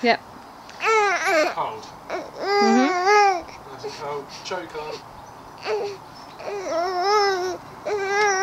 Yep. Cold. Mm-hmm. Nice and cold. Choke on.